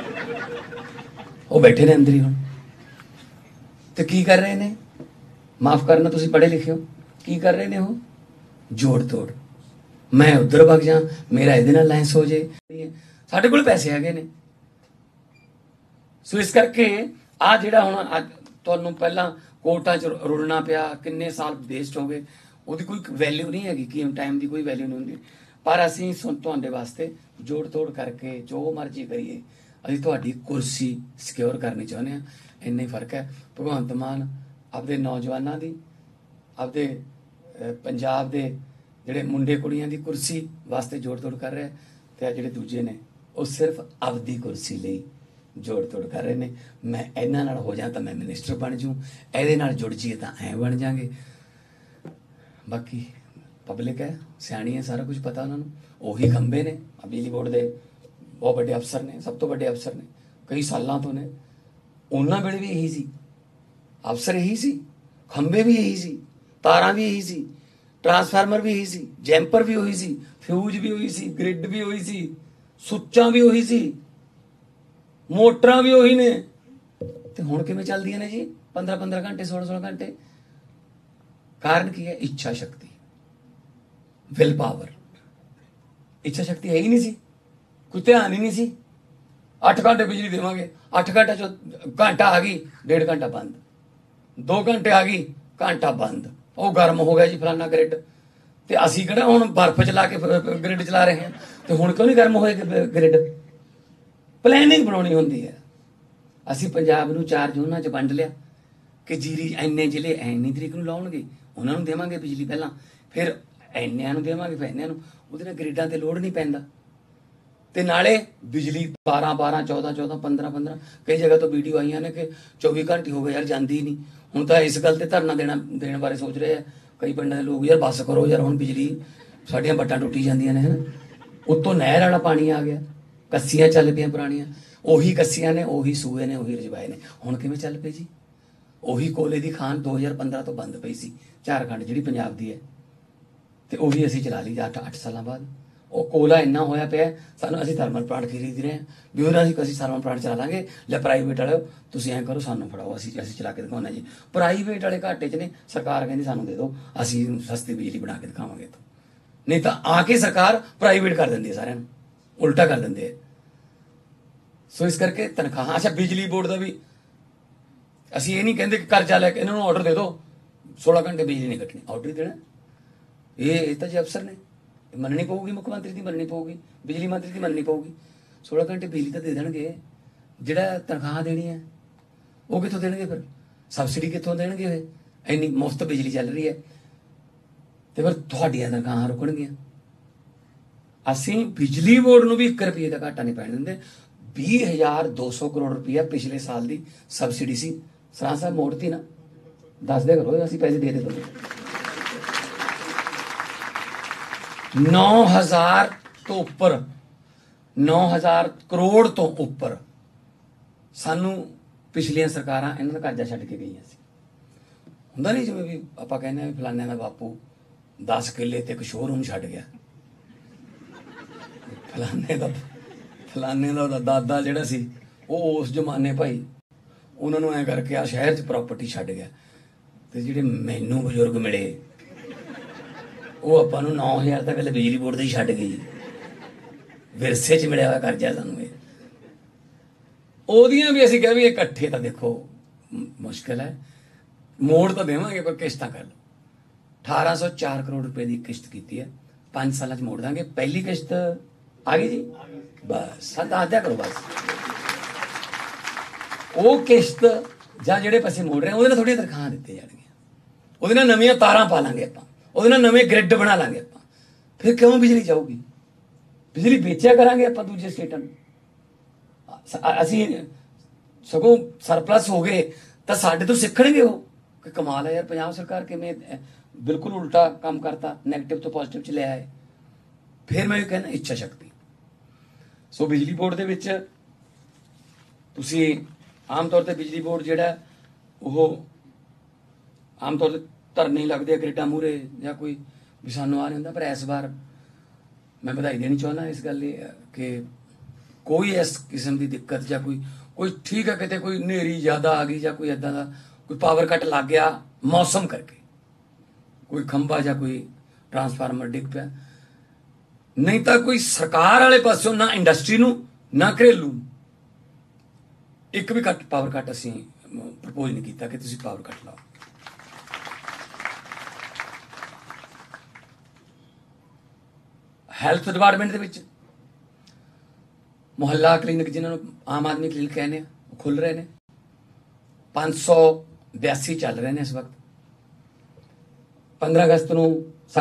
ਉਹ ਬੈਠੇ ਨੇ ਅੰਦਰ ਹੀ ਹੁਣ, ਤੇ ਕੀ ਕਰ ਰਹੇ ਨੇ? ਮਾਫ ਕਰਨਾ ਤੁਸੀਂ ਪੜ੍ਹੇ ਲਿਖੇ ਹੋ, ਕੀ ਕਰ ਰਹੇ ਨੇ ਉਹ? ਜੋੜ ਤੋੜ, ਮੈਂ ਉੱਧਰ ਵਗ ਜਾ, ਮੇਰਾ ਇਹਦੇ ਨਾਲ ਲਾਇੰਸ ਹੋ ਜੇ। ਸਾਡੇ ਕੋਲ ਪੈਸੇ ਹੈਗੇ ਨੇ। ਸੋ ਇਸ ਕਰਕੇ ਆ ਜਿਹੜਾ ਹੁਣ ਤੁਹਾਨੂੰ ਪਹਿਲਾਂ ਕੋਰਟਾਂ 'ਚ ਰੁਲਣਾ ਪਿਆ, ਕਿੰਨੇ ਸਾਲ ਵੇਸਟ ਹੋ ਗਏ, ਉਹਦੀ ਕੋਈ ਵੈਲਿਊ ਨਹੀਂ ਹੈਗੀ, ਕਿ ਟਾਈਮ ਦੀ ਕੋਈ ਵੈਲਿਊ ਨਹੀਂ ਹੁੰਦੀ। ਪਰ ਅਸੀਂ ਤੁਹਾਡੇ ਵਾਸਤੇ ਜੋੜ ਤੋੜ ਕਰਕੇ ਜੋ ਮਰਜ਼ੀ ਕਰੀਏ, ਅਸੀਂ ਤੁਹਾਡੀ ਕੁਰਸੀ ਸਿਕਿਉਰ ਕਰਨੀ ਚਾਹੁੰਦੇ ਹਾਂ। ਇੰਨਾ ਹੀ ਫਰਕ ਹੈ। ਭਗਵੰਤ ਮਾਨ ਆਪਦੇ ਨੌਜਵਾਨਾਂ ਦੀ, ਆਪਦੇ ਪੰਜਾਬ ਦੇ ਜਿਹੜੇ ਮੁੰਡੇ ਕੁੜੀਆਂ ਦੀ ਕੁਰਸੀ ਵਾਸਤੇ ਜੋੜ ਤੋੜ ਕਰ ਰਿਹਾ, ਤੇ ਆ ਜਿਹੜੇ ਦੂਜੇ ਨੇ ਉਹ ਸਿਰਫ ਆਪਦੀ ਕੁਰਸੀ ਲਈ ਜੋੜ ਤੋੜ ਕਰ ਰਹੇ ਨੇ। ਮੈਂ ਇਹਨਾਂ ਨਾਲ ਹੋ ਜਾ ਤਾਂ ਮੈਂ ਮਿਨਿਸਟਰ ਬਣ ਜੂ, ਇਹਦੇ ਨਾਲ ਜੁੜ ਜੀਏ ਤਾਂ ਐਂ ਬਣ ਜਾਗੇ। ਬਾਕੀ ਪਬਲਿਕ ਹੈ, ਸਿਆਣੀ ਹੈ, ਸਾਰਾ ਕੁਝ ਪਤਾ ਉਹਨਾਂ ਨੂੰ। ਉਹੀ ਖੰਬੇ ਨੇ, ਬਿਜਲੀ ਬੋਰਡ ਦੇ ਬਹੁਤ ਵੱਡੇ ਅਫਸਰ ਨੇ, ਸਭ ਤੋਂ ਵੱਡੇ ਅਫਸਰ ਨੇ, ਕਈ ਸਾਲਾਂ ਤੋਂ ਨੇ। ਉਹਨਾਂ ਵੇਲੇ ਵੀ ਇਹੀ ਸੀ, ਅਫਸਰ ਇਹੀ ਸੀ, ਖੰਬੇ ਵੀ ਇਹੀ ਸੀ, ਤਾਰਾਂ ਵੀ ਇਹੀ ਸੀ, ਟਰਾਂਸਫਾਰਮਰ ਵੀ ਇਹੀ ਸੀ, ਜੈਂਪਰ ਵੀ ਉਹੀ ਸੀ, ਫਿਊਜ਼ ਵੀ ਉਹੀ ਸੀ, ਗ੍ਰਿਡ ਵੀ ਉਹੀ ਸੀ, ਸੁੱਚਾਂ ਵੀ ਉਹੀ ਸੀ, ਮੋਟਰਾਂ ਵੀ ਉਹੀ ਨੇ। ਤੇ ਹੁਣ ਕਿਵੇਂ ਚੱਲਦੀਆਂ ਨੇ ਜੀ 15-15 ਘੰਟੇ, 16-16 ਘੰਟੇ? ਕਾਰਨ ਕੀ ਹੈ? ਇੱਛਾ ਸ਼ਕਤੀ, ਵਿਲ ਪਾਵਰ। ਇੱਛਾ ਸ਼ਕਤੀ ਹੈ ਹੀ ਨਹੀਂ ਸੀ, ਕੋਈ ਧਿਆਨ ਹੀ ਨਹੀਂ ਸੀ। 8 ਘੰਟੇ ਬਿਜਲੀ ਦੇਵਾਂਗੇ, 8 ਘੰਟੇ ਚੋਂ ਘੰਟਾ ਆ ਗਈ, 1.5 ਘੰਟਾ ਬੰਦ, 2 ਘੰਟੇ ਆ ਗਈ, ਘੰਟਾ ਬੰਦ। ਉਹ ਗਰਮ ਹੋ ਗਿਆ ਜੀ ਫਲਾਨਾ ਗ੍ਰਿਡ। ਤੇ ਅਸੀਂ ਕਿਹੜਾ ਹੁਣ ਬਰਫ਼ ਚਲਾ ਕੇ ਗ੍ਰਿਡ ਚਲਾ ਰਹੇ ਹਾਂ? ਤੇ ਹੁਣ ਕਿਉਂ ਨਹੀਂ ਗਰਮ ਹੋਏ ਗ੍ਰਿਡ? ਪਲੈਨਿੰਗ ਬਣਾਉਣੀ ਹੁੰਦੀ ਹੈ। ਅਸੀਂ ਪੰਜਾਬ ਨੂੰ 4 ਜ਼ੋਨਾਂ 'ਚ ਵੰਡ ਲਿਆ ਕਿ ਜੀਰੀ ਇੰਨੇ ਜ਼ਿਲ੍ਹੇ ਇੰਨੀ ਤਰੀਕ ਨੂੰ ਲਾਉਣਗੇ, ਉਹਨਾਂ ਨੂੰ ਦੇਵਾਂਗੇ ਬਿਜਲੀ ਪਹਿਲਾਂ, ਫਿਰ ਇੰਨਿਆਂ ਨੂੰ ਦੇਵਾਂਗੇ, ਫਿਰ ਇੰਨਿਆਂ ਨੂੰ। ਉਹਦੇ ਨਾਲ ਗ੍ਰਿਡਾਂ ਤੇ ਲੋਡ ਨਹੀਂ ਪੈਂਦਾ। ਤੇ ਨਾਲੇ ਬਿਜਲੀ 12-12, 14-14, 15-15, ਕਈ ਜਗ੍ਹਾ ਤੋਂ ਵੀਡੀਓ ਆਈਆਂ ਨੇ ਕਿ 24 ਘੰਟੇ ਹੋ ਗਏ ਯਾਰ ਜਾਂਦੀ ਹੀ ਨਹੀਂ। ਹੁਣ ਤਾਂ ਇਸ ਗੱਲ ਤੇ ਧਰਨਾ ਦੇਣ ਬਾਰੇ ਸੋਚ ਰਹੇ ਆ ਕਈ ਪਿੰਡਾਂ ਦੇ ਲੋਕ, ਯਾਰ ਬੱਸ ਕਰੋ ਯਾਰ, ਹੁਣ ਬਿਜਲੀ ਸਾਡੀਆਂ ਵੱਟਾਂ ਟੁੱਟੀ ਜਾਂਦੀਆਂ ਨੇ, ਹੈ ਨਾ। ਉੱਤੋਂ ਨਹਿਰ ਵਾਲਾ ਪਾਣੀ ਆ ਗਿਆ, ਕੱਸੀਆਂ ਚੱਲ ਪਈਆਂ ਪੁਰਾਣੀਆਂ, ਉਹੀ ਕੱਸੀਆਂ ਨੇ, ਉਹੀ ਸੂਏ ਨੇ, ਉਹੀ ਰਜਵਾਏ ਨੇ। ਹੁਣ ਕਿਵੇਂ ਚੱਲ ਪਏ ਜੀ? ਉਹੀ ਕੋਲੇ ਦੀ ਖਾਨ 2015 ਤੋਂ ਬੰਦ ਪਈ ਸੀ, ਝਾਰਖੰਡ ਜਿਹੜੀ ਪੰਜਾਬ ਦੀ ਹੈ, ਤੇ ਉਹੀ ਅਸੀਂ ਚਲਾ ਲਈ 8 ਸਾਲਾਂ ਬਾਅਦ। ਉਹ ਕੋਲਾ ਇੰਨਾ ਹੋਇਆ ਪਿਆ, ਸਾਨੂੰ ਅਸੀਂ ਥਰਮਲ ਪਲਾਂਟ ਖਰੀਦ ਰਹੇ ਹਾਂ ਵੀ ਉਹਨਾਂ ਅਸੀਂ ਥਰਮਲ ਪਲਾਂਟ ਚਲਾ ਲਾਂਗੇ, ਲੈ ਪ੍ਰਾਈਵੇਟ ਵਾਲੇ ਤੁਸੀਂ ਐਂ ਕਰੋ ਸਾਨੂੰ ਫੜਾਓ, ਅਸੀਂ ਚਲਾ ਕੇ ਦਿਖਾਉਣਾ ਜੀ। ਪ੍ਰਾਈਵੇਟ ਵਾਲੇ ਘਾਟੇ 'ਚ ਨੇ, ਸਰਕਾਰ ਕਹਿੰਦੀ ਸਾਨੂੰ ਦੇ ਦਿਓ, ਅਸੀਂ ਸਸਤੀ ਬਿਜਲੀ ਬਣਾ ਕੇ ਦਿਖਾਵਾਂਗੇ। ਨਹੀਂ ਤਾਂ ਆ ਕੇ ਸਰਕਾਰ ਪ੍ਰਾਈਵੇਟ ਕਰ ਦਿੰਦੀ ਹੈ, ਸਾਰਿਆਂ ਨੂੰ ਉਲਟਾ ਕਰ ਦਿੰਦੇ ਹੈ। ਸੋ ਇਸ ਕਰਕੇ ਤਨਖਾਹਾਂ, ਅੱਛਾ ਬਿਜਲੀ ਬੋਰਡ ਦਾ ਵੀ ਅਸੀਂ ਇਹ ਨਹੀਂ ਕਹਿੰਦੇ ਕਿ ਕਰਜ਼ਾ ਲੈ ਕੇ ਇਹਨਾਂ ਨੂੰ ਆਰਡਰ ਦੇ ਦਿਓ 16 ਘੰਟੇ ਬਿਜਲੀ ਨਹੀਂ ਕੱਟਣੀ, ਆਰਡਰ ਹੀ ਦੇਣਾ। ਇਹ ਤਾਂ ਜੇ ਅਫਸਰ ਨੇ ਮੰਨਣੀ ਪਊਗੀ, ਮੁੱਖ ਮੰਤਰੀ ਦੀ ਮੰਨਣੀ ਪਊਗੀ, ਬਿਜਲੀ ਮੰਤਰੀ ਦੀ ਮੰਨਣੀ ਪਊਗੀ। 16 ਘੰਟੇ ਬਿਜਲੀ ਤਾਂ ਦੇ ਦੇਣਗੇ, ਜਿਹੜਾ ਤਨਖਾਹ ਦੇਣੀ ਹੈ ਉਹ ਕਿੱਥੋਂ ਦੇਣਗੇ? ਫਿਰ ਸਬਸਿਡੀ ਕਿੱਥੋਂ ਦੇਣਗੇ? ਇਹ ਇੰਨੀ ਮੁਫਤ ਬਿਜਲੀ ਚੱਲ ਰਹੀ ਹੈ ਤੇ ਫਿਰ ਤੁਹਾਡੀਆਂ ਤਨਖਾਹਾਂ ਰੁਕਣਗੀਆਂ। ਅਸੀਂ ਬਿਜਲੀ ਬੋਰਡ ਨੂੰ ਵੀ 1 ਰੁਪਏ ਦਾ ਘਾਟਾ ਨਹੀਂ ਪੈਣ ਦਿੰਦੇ। 20,200 ਕਰੋੜ ਰੁਪਇਆ ਪਿਛਲੇ ਸਾਲ ਦੀ ਸਬਸਿਡੀ ਸੀ, ਸਰਾਂ ਸਾਹਿਬ ਮੋੜਤੀ ਨਾ, ਦੱਸ ਦਿਆ ਕਰੋ, ਅਸੀਂ ਪੈਸੇ ਦੇ ਦੇ। 9,000 ਤੋਂ ਉੱਪਰ, 9,000 ਕਰੋੜ ਤੋਂ ਉੱਪਰ ਸਾਨੂੰ ਪਿਛਲੀਆਂ ਸਰਕਾਰਾਂ ਇਹਨਾਂ ਦਾ ਕਰਜ਼ਾ ਛੱਡ ਕੇ ਗਈਆਂ ਸੀ। ਹੁੰਦਾ ਨਹੀਂ ਜਿਵੇਂ ਵੀ ਆਪਾਂ ਕਹਿੰਦੇ ਆ ਫਲਾਨਿਆਂ ਦਾ ਬਾਪੂ 10 ਕਿੱਲੇ ਤੇ ਇੱਕ ਸ਼ੋਰੂਮ ਛੱਡ ਗਿਆ, ਫਲਾਨੇ ਦਾ ਦਾਦਾ ਜਿਹੜਾ ਸੀ ਉਹ ਉਸ ਜ਼ਮਾਨੇ ਭਾਈ ਉਹਨਾਂ ਨੂੰ ਐਂ ਕਰਕੇ ਆ ਸ਼ਹਿਰ 'ਚ ਪ੍ਰਾਪਰਟੀ ਛੱਡ ਗਿਆ, ਤੇ ਜਿਹੜੇ ਮੈਨੂੰ ਬਜ਼ੁਰਗ ਮਿਲੇ ਉਹ ਆਪਾਂ ਨੂੰ 9,000 ਤਾਂ ਪਹਿਲੇ ਬਿਜਲੀ ਬੋਰਡ ਦੇ ਹੀ ਛੱਡ ਗਈ। ਵਿਰਸੇ 'ਚ ਮਿਲਿਆ ਹੋਇਆ ਕਰਜ਼ਾ ਸਾਨੂੰ ਇਹ। ਉਹਦੀਆਂ ਵੀ ਅਸੀਂ ਕਿਹਾ ਵੀ ਇਕੱਠੇ ਤਾਂ ਦੇਖੋ ਮੁਸ਼ਕਿਲ ਹੈ, ਮੋੜ ਤਾਂ ਦੇਵਾਂਗੇ ਪਰ ਕਿਸ਼ਤਾਂ ਕਰ ਲਓ। 1,804 ਕਰੋੜ ਰੁਪਏ ਦੀ ਕਿਸ਼ਤ ਕੀਤੀ ਹੈ, 5 ਸਾਲਾਂ 'ਚ ਮੋੜ ਦਾਂਗੇ। ਪਹਿਲੀ ਕਿਸ਼ਤ ਆ ਗਈ ਜੀ, ਬਸ ਦੱਸ ਦਿਆ ਕਰੋ ਬਸ। ਉਹ ਕਿਸ਼ਤ ਜਾਂ ਜਿਹੜੇ ਪੈਸੇ ਮੋੜ ਰਹੇ ਉਹਦੇ ਨਾਲ ਥੋੜ੍ਹੀਆਂ ਤਨਖਾਹਾਂ ਦਿੱਤੀਆਂ ਜਾਣਗੀਆਂ, ਉਹਦੇ ਨਾਲ ਨਵੀਆਂ ਤਾਰਾਂ ਪਾ ਲਾਂਗੇ ਆਪਾਂ, ਉਹਦੇ ਨਾਲ ਨਵੇਂ ਗ੍ਰਿਡ ਬਣਾ ਲਾਂਗੇ ਆਪਾਂ। ਫਿਰ ਕਿਉਂ ਬਿਜਲੀ ਜਾਊਗੀ? ਬਿਜਲੀ ਵੇਚਿਆ ਕਰਾਂਗੇ ਆਪਾਂ ਦੂਜੇ ਸਟੇਟਾਂ ਨੂੰ। ਅਸੀਂ ਸਗੋਂ ਸਰਪਲਸ ਹੋ ਗਏ ਤਾਂ ਸਾਡੇ ਤੋਂ ਸਿੱਖਣਗੇ ਉਹ ਕਿ ਕਮਾਲ ਹੈ ਯਾਰ, ਪੰਜਾਬ ਸਰਕਾਰ ਕਿਵੇਂ ਬਿਲਕੁਲ ਉਲਟਾ ਕੰਮ ਕਰਤਾ, ਨੈਗੇਟਿਵ ਤੋਂ ਪੋਜ਼ਿਟਿਵ 'ਚ ਲਿਆ ਹੈ। ਫਿਰ ਮੈਂ ਇਹ ਕਹਿੰਦਾ ਇੱਛਾ ਸ਼ਕਤੀ। ਸੋ ਬਿਜਲੀ ਬੋਰਡ ਦੇ ਵਿੱਚ ਤੁਸੀਂ ਆਮ ਤੌਰ ਤੇ ਬਿਜਲੀ ਬੋਰਡ ਜਿਹੜਾ ਉਹ ਆਮ ਤੌਰ ਤੇ ਧਰਨੇ ਲੱਗਦੇ ਆ ਗ੍ਰਿਡਾਂ ਮੂਹਰੇ ਜਾਂ ਕੋਈ ਵੀ ਸਾਨੂੰ ਆ ਨਹੀਂ ਹੁੰਦਾ, ਪਰ ਇਸ ਵਾਰ ਮੈਂ ਵਧਾਈ ਦੇਣੀ ਚਾਹੁੰਦਾ ਇਸ ਗੱਲ ਲਈ ਕਿ ਕੋਈ ਇਸ ਕਿਸਮ ਦੀ ਦਿੱਕਤ ਜਾਂ ਕੋਈ ਠੀਕ ਹੈ, ਕਿਤੇ ਕੋਈ ਹਨੇਰੀ ਜ਼ਿਆਦਾ ਆ ਗਈ ਜਾਂ ਕੋਈ ਇੱਦਾਂ ਦਾ ਕੋਈ ਪਾਵਰ ਕੱਟ ਲੱਗ ਗਿਆ ਮੌਸਮ ਕਰਕੇ, ਕੋਈ ਖੰਭਾ ਜਾਂ ਕੋਈ ਟਰਾਂਸਫਾਰਮਰ ਡਿੱਗ ਪਿਆ, ਨਹੀਂ ਤਾਂ ਕੋਈ ਸਰਕਾਰ ਵਾਲੇ ਪਾਸਿਓਂ ਨਾ ਇੰਡਸਟਰੀ ਨੂੰ ਨਾ ਘਰੇਲੂ ਇੱਕ ਵੀ ਪਾਵਰ ਕੱਟ ਅਸੀਂ ਪ੍ਰਪੋਜ਼ ਨਹੀਂ ਕੀਤਾ ਕਿ ਤੁਸੀਂ ਪਾਵਰ ਕੱਟ ਲਾਓ। ਹੈਲਥ ਡਿਪਾਰਟਮੈਂਟ ਦੇ ਵਿੱਚ ਮੁਹੱਲਾ ਕਲੀਨਿਕ, ਜਿਨ੍ਹਾਂ ਨੂੰ ਆਮ ਆਦਮੀ ਕਲੀਨਿਕ ਕਹਿੰਦੇ ਆ, ਉਹ ਖੁੱਲ ਰਹੇ ਨੇ। 582 ਚੱਲ ਰਹੇ ਨੇ ਇਸ ਵਕਤ। 15 ਅਗਸਤ ਨੂੰ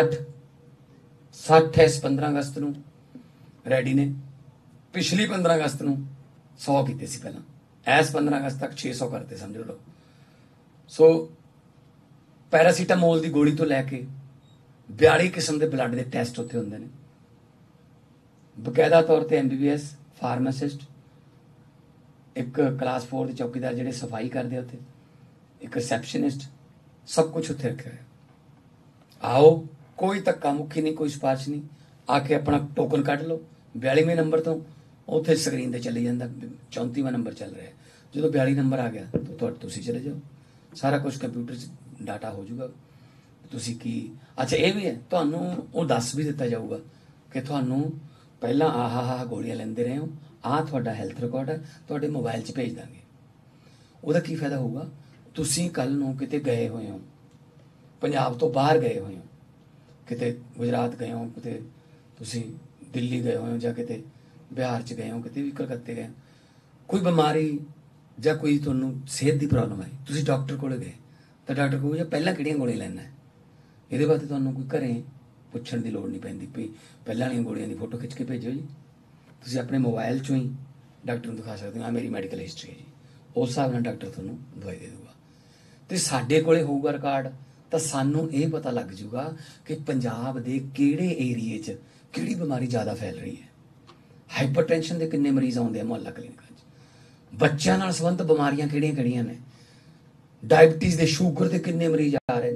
60 ਇਸ 15 ਅਗਸਤ ਨੂੰ ਰੈਡੀ ਨੇ। ਪਿਛਲੀ 15 ਅਗਸਤ ਨੂੰ 100 ਕੀਤੇ ਸੀ ਪਹਿਲਾਂ, ਇਸ 15 ਅਗਸਤ ਤੱਕ 600 ਕਰਤੇ ਸਮਝ ਲਓ। ਸੋ ਪੈਰਾਸੀਟਾਮੋਲ ਦੀ ਗੋਲੀ ਤੋਂ ਲੈ ਕੇ 42 ਕਿਸਮ ਦੇ ਬਲੱਡ ਦੇ ਟੈਸਟ ਉੱਥੇ ਹੁੰਦੇ ਨੇ। ਬਕਾਇਦਾ ਤੌਰ ਤੇ MBBS, ਫਾਰਮਾਸਿਸਟ, ਇੱਕ ਕਲਾਸ 4 ਦੇ ਚੌਕੀਦਾਰ ਜਿਹੜੇ ਸਫਾਈ ਕਰਦੇ ਉੱਥੇ, ਇੱਕ ਰਿਸੈਪਸ਼ਨਿਸਟ, ਸਭ ਕੁਝ ਉੱਥੇ ਰੱਖਿਆ ਹੋਇਆ। ਆਓ, ਕੋਈ ਧੱਕਾ ਮੁੱਖੀ ਨਹੀਂ, ਕੋਈ ਸਿਫਾਰਿਸ਼ ਨਹੀਂ, ਆ ਕੇ ਆਪਣਾ ਟੋਕਨ ਕੱਢ ਲਓ। 42ਵੇਂ ਨੰਬਰ ਤੋਂ ਉੱਥੇ ਸਕਰੀਨ ਤੇ ਚੱਲੀ ਜਾਂਦਾ 34ਵਾਂ ਨੰਬਰ ਚੱਲ ਰਿਹਾ। ਜਦੋਂ 42 ਨੰਬਰ ਆ ਗਿਆ ਤਾਂ ਤੁਸੀਂ ਚਲੇ ਜਾਓ, ਸਾਰਾ ਕੁਝ ਕੰਪਿਊਟਰ 'ਚ ਡਾਟਾ ਹੋ ਜਾਊਗਾ। ਤੁਸੀਂ ਕੀ ਅੱਛਾ ਇਹ ਵੀ ਹੈ, ਤੁਹਾਨੂੰ ਉਹ ਦੱਸ ਵੀ ਦਿੱਤਾ ਜਾਊਗਾ ਕਿ ਤੁਹਾਨੂੰ ਪਹਿਲਾਂ ਆਹ ਗੋਲੀਆਂ ਲੈਂਦੇ ਰਹੇ ਹੋ, ਆਹ ਤੁਹਾਡਾ ਹੈਲਥ ਰਿਕਾਰਡ ਹੈ, ਤੁਹਾਡੇ ਮੋਬਾਈਲ 'ਚ ਭੇਜ ਦਾਂਗੇ। ਉਹਦਾ ਕੀ ਫਾਇਦਾ ਹੋਊਗਾ? ਤੁਸੀਂ ਕੱਲ ਨੂੰ ਕਿਤੇ ਗਏ ਹੋਏ ਹੋ, ਪੰਜਾਬ ਤੋਂ ਬਾਹਰ ਗਏ ਹੋਏ ਹੋ, ਕਿਤੇ ਗੁਜਰਾਤ ਗਏ ਹੋ, ਕਿਤੇ ਤੁਸੀਂ ਦਿੱਲੀ ਗਏ ਹੋਏ ਹੋ, ਜਾਂ ਕਿਤੇ ਬਿਹਾਰ 'ਚ ਗਏ ਹੋ, ਕਿਤੇ ਵੀ ਕਲਕੱਤੇ ਗਏ, ਕੋਈ ਬਿਮਾਰੀ ਜਾਂ ਕੋਈ ਤੁਹਾਨੂੰ ਸਿਹਤ ਦੀ ਪ੍ਰੋਬਲਮ ਆਈ, ਤੁਸੀਂ ਡਾਕਟਰ ਕੋਲ ਗਏ ਤਾਂ ਡਾਕਟਰ ਕਹੂਗਾ ਪਹਿਲਾਂ ਕਿਹੜੀਆਂ ਗੋਲੀਆਂ ਲੈਣਾ ਹੈ। ਇਹਦੇ ਵਾਸਤੇ ਤੁਹਾਨੂੰ ਕੋਈ ਘਰੇ ਪੁੱਛਣ ਦੀ ਲੋੜ ਨਹੀਂ ਪੈਂਦੀ ਵੀ ਪਹਿਲਾਂ ਵਾਲੀਆਂ ਗੋਲੀਆਂ ਦੀ ਫੋਟੋ ਖਿੱਚ ਕੇ ਭੇਜੋ ਜੀ। ਤੁਸੀਂ ਆਪਣੇ ਮੋਬਾਈਲ 'ਚੋਂ ਹੀ ਡਾਕਟਰ ਨੂੰ ਦਿਖਾ ਸਕਦੇ ਹੋ, ਆਹ ਮੇਰੀ ਮੈਡੀਕਲ ਹਿਸਟਰੀ ਹੈ ਜੀ, ਉਸ ਹਿਸਾਬ ਨਾਲ ਡਾਕਟਰ ਤੁਹਾਨੂੰ ਦਵਾਈ ਦੇ ਦੇਊਗਾ। ਤੇ ਸਾਡੇ ਕੋਲੇ ਹੋਊਗਾ ਰਿਕਾਰਡ, ਤਾਂ ਸਾਨੂੰ ਇਹ ਪਤਾ ਲੱਗ ਜੂਗਾ ਕਿ ਪੰਜਾਬ ਦੇ ਕਿਹੜੇ ਏਰੀਏ 'ਚ ਕਿਹੜੀ ਬਿਮਾਰੀ ਜ਼ਿਆਦਾ ਫੈਲ ਰਹੀ ਹੈ। ਹਾਈਪਰਟੈਂਸ਼ਨ ਦੇ ਕਿੰਨੇ ਮਰੀਜ਼ ਆਉਂਦੇ ਆ ਮੁਹੱਲਾ ਕਲੀਨਿਕਾਂ 'ਚ, ਬੱਚਿਆਂ ਨਾਲ ਸੰਬੰਧਿਤ ਬਿਮਾਰੀਆਂ ਕਿਹੜੀਆਂ-ਕਿਹੜੀਆਂ ਨੇ, ਡਾਇਬਟੀਜ਼ ਦੇ, ਸ਼ੂਗਰ ਦੇ ਕਿੰਨੇ ਮਰੀਜ਼ ਆ ਰਹੇ ਨੇ,